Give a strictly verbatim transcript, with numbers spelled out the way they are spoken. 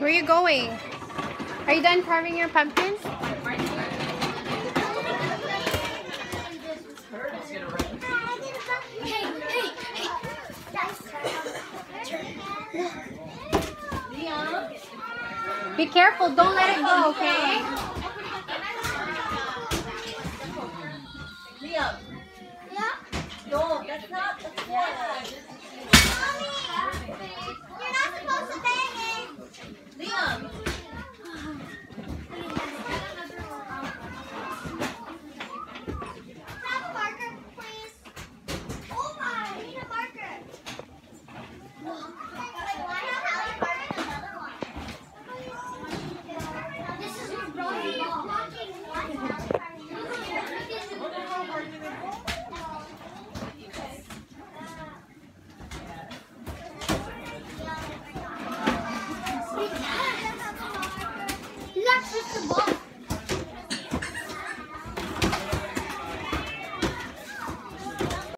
Where are you going? Are you done carving your pumpkins? Be careful, don't let it go, okay? Liam. Yeah? No, that's not the point. Mommy! You're not supposed to bang it! Liam! Have a marker, please. Oh my! I need a marker. This is blocking what? That's just the ball.